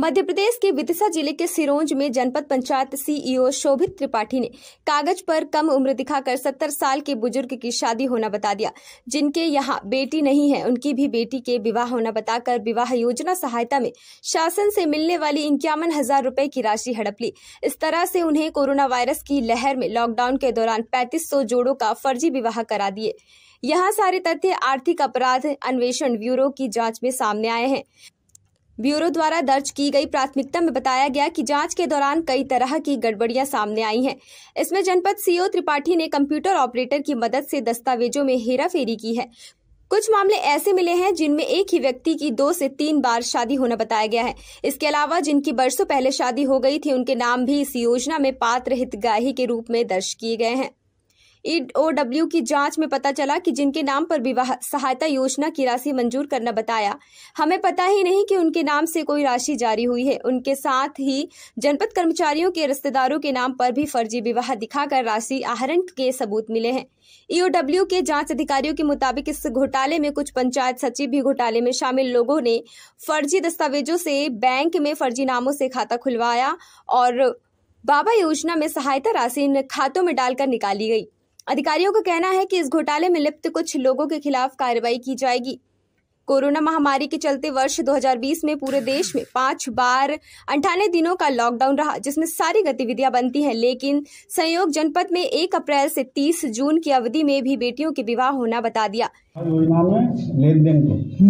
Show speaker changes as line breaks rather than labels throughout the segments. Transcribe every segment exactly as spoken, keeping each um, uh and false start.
मध्य प्रदेश के विदिशा जिले के सिरोंज में जनपद पंचायत सीईओ शोभित त्रिपाठी ने कागज पर कम उम्र दिखाकर सत्तर साल के बुजुर्ग की शादी होना बता दिया। जिनके यहाँ बेटी नहीं है उनकी भी बेटी के विवाह होना बताकर विवाह योजना सहायता में शासन से मिलने वाली इक्यावन हजार रुपए की राशि हड़प ली। इस तरह से उन्हें कोरोना वायरस की लहर में लॉकडाउन के दौरान पैंतीस सौ जोड़ों का फर्जी विवाह करा दिए। यहाँ सारे तथ्य आर्थिक अपराध अन्वेषण ब्यूरो की जांच में सामने आए हैं। ब्यूरो द्वारा दर्ज की गई प्राथमिकता में बताया गया कि जांच के दौरान कई तरह की गड़बड़ियां सामने आई हैं। इसमें जनपद सीईओ त्रिपाठी ने कंप्यूटर ऑपरेटर की मदद से दस्तावेजों में हेराफेरी की है। कुछ मामले ऐसे मिले हैं जिनमें एक ही व्यक्ति की दो से तीन बार शादी होना बताया गया है। इसके अलावा जिनकी बरसों पहले शादी हो गई थी उनके नाम भी इस योजना में पात्र हितग्राही के रूप में दर्ज किए गए हैं। ईओडब्ल्यू की जांच में पता चला कि जिनके नाम पर विवाह सहायता योजना की राशि मंजूर करना बताया, हमें पता ही नहीं कि उनके नाम से कोई राशि जारी हुई है। उनके साथ ही जनपद कर्मचारियों के रिश्तेदारों के नाम पर भी फर्जी विवाह दिखाकर राशि आहरण के सबूत मिले हैं। ईओडब्ल्यू के जांच अधिकारियों के मुताबिक इस घोटाले में कुछ पंचायत सचिव भी घोटाले में शामिल लोगों ने फर्जी दस्तावेजों से बैंक में फर्जी नामों से खाता खुलवाया और बाबा योजना में सहायता राशि इन खातों में डालकर निकाली गई। अधिकारियों का कहना है कि इस घोटाले में लिप्त कुछ लोगों के खिलाफ कार्रवाई की जाएगी। कोरोना महामारी के चलते वर्ष दो हज़ार बीस में पूरे देश में पांच बार अंठानवे दिनों का लॉकडाउन रहा, जिसमें सारी गतिविधियां बनती हैं। लेकिन संयोग जनपद में एक अप्रैल से तीस जून की अवधि में भी बेटियों के विवाह होना बता दिया।
योजना में लेन देन के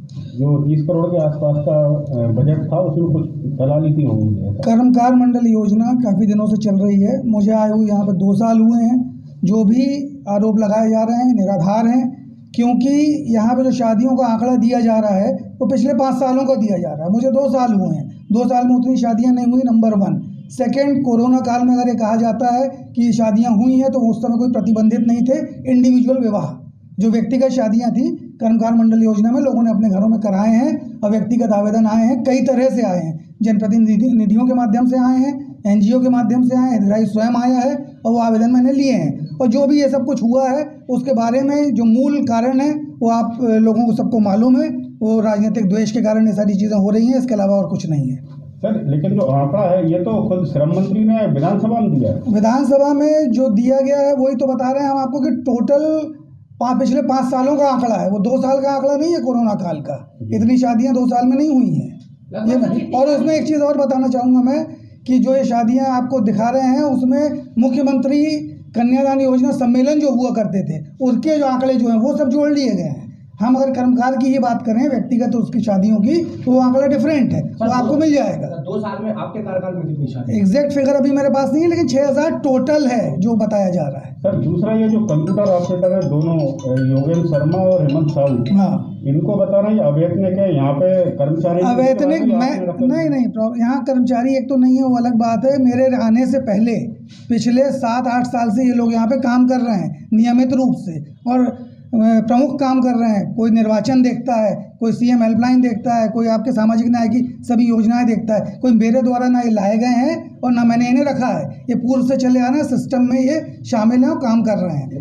जो तीस करोड़ के आसपास का बजट था उसमें कुछ दलाली थी होगी।
कर्मकार मंडल योजना काफी दिनों से चल रही है। मुझे आए हुए यहाँ पे दो साल हुए हैं। जो भी आरोप लगाए जा रहे हैं निराधार हैं, क्योंकि यहाँ पे जो शादियों का आंकड़ा दिया जा रहा है वो पिछले पाँच सालों का दिया जा रहा है। मुझे दो साल हुए हैं, दो साल में उतनी शादियाँ नहीं हुई, नंबर वन। सेकंड, कोरोना काल में अगर ये कहा जाता है कि शादियाँ हुई हैं तो उस समय कोई प्रतिबंधित नहीं थे। इंडिविजुअल विवाह जो व्यक्तिगत शादियाँ थी कर्मकार मंडल योजना में लोगों ने अपने घरों में कराए हैं और व्यक्तिगत आवेदन आए हैं, कई तरह से आए हैं। जनप्रतिनिधियों के माध्यम से आए हैं, एनजीओ के माध्यम से आए हैं, हितग्राही स्वयं आया है और वो आवेदन मैंने लिए हैं। और जो भी ये सब कुछ हुआ है उसके बारे में जो मूल कारण है वो आप लोगों को सबको मालूम है। वो राजनीतिक द्वेष के कारण ये सारी चीज़ें हो रही हैं, इसके अलावा और कुछ नहीं है।
सर, लेकिन जो आंकड़ा है ये तो खुद श्रम मंत्री ने विधानसभा में दिया है।
विधानसभा में जो दिया गया है वही तो बता रहे हैं हम आपको कि टोटल पाँच पिछले पाँच सालों का आंकड़ा है, वो दो साल का आंकड़ा नहीं है कोरोना काल का। इतनी शादियाँ दो साल में नहीं हुई हैं ये। और उसमें एक चीज़ और बताना चाहूँगा मैं कि जो ये शादियाँ आपको दिखा रहे हैं उसमें मुख्यमंत्री कन्यादान योजना सम्मेलन जो हुआ करते थे उसके जो आंकड़े जो हैं वो सब जोड़ लिए गए हैं। हम अगर कर्मकार की ही बात करें व्यक्तिगत तो उसकी शादियों की तो वो आंकड़ा डिफरेंट है, तो आपको मिल जाएगा।
दो साल में आपके कार्यकाल में कितनी शादी?
एग्जैक्ट फिगर अभी मेरे पास नहीं है, लेकिन छह हजार टोटल है जो बताया जा रहा है।
सर, दूसरा ये जो कंप्यूटर ऑपरेटर है दोनों योगेंद्र शर्मा और हेमंत साहू,
हाँ, इनको
बता रहे हैं अवैतनिक है। यहाँ पे कर्मचारी
अवैतनिक मैं नहीं नहीं यहाँ कर्मचारी एक तो नहीं है, वो अलग बात है। मेरे आने से पहले पिछले सात आठ साल से ये लोग यहाँ पे काम कर रहे हैं नियमित रूप से और प्रमुख काम कर रहे हैं। कोई निर्वाचन देखता है, कोई सीएम हेल्पलाइन देखता है, कोई आपके सामाजिक न्याय की सभी योजनाएं देखता है। कोई मेरे द्वारा ना ये लाए गए हैं और ना मैंने इन्हें रखा है, ये पूर्व से चले आ रहे हैं, सिस्टम में ये शामिल हैं और काम कर रहे हैं।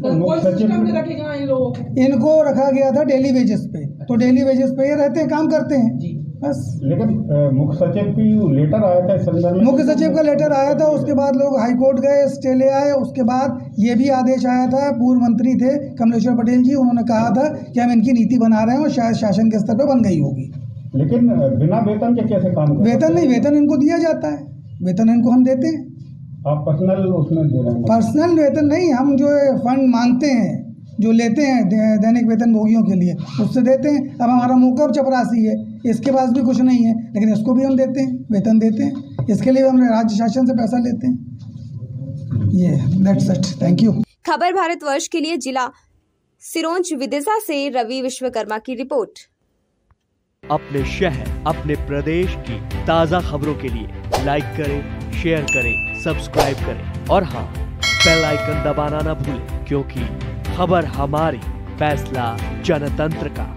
इनको रखा गया था डेली वेजेस पे, तो डेली वेजेस पे ये रहते हैं, काम करते हैं बस।
लेकिन मुख्य सचिव की लेटर आया था इस संदर्भ में,
मुख्य सचिव का लेटर आया था, उसके बाद लोग हाईकोर्ट गए, स्टे ले आए। उसके बाद ये भी आदेश आया था, पूर्व मंत्री थे कमलेश्वर पटेल जी, उन्होंने कहा था कि हम इनकी नीति बना रहे हैं और शायद शासन के स्तर पर बन गई होगी।
लेकिन बिना वेतन के कैसे काम?
वेतन नहीं, वेतन इनको दिया जाता है, वेतन इनको हम देते हैं।
आप पर्सनल उसमें दे रहे हैं?
पर्सनल वेतन नहीं, हम जो फंड मांगते हैं जो लेते हैं दैनिक वेतन भोगियों के लिए उससे देते हैं। अब हमारा मौका चपरासी है, इसके पास भी कुछ नहीं है, लेकिन इसको भी हम देते हैं, वेतन देते हैं। इसके लिए हम राज्य शासन से पैसा लेते हैं। ये दैट्स इट, थैंक यू।
खबर भारतवर्ष के लिए जिला सिरोंज विदिशा से रवि विश्वकर्मा की रिपोर्ट।
अपने शहर अपने प्रदेश की ताज़ा खबरों के लिए लाइक करें, शेयर करें, सब्सक्राइब करें और हाँ, बेल आइकन दबाना ना भूलें, क्योंकि खबर हमारी, फैसला जनतंत्र का।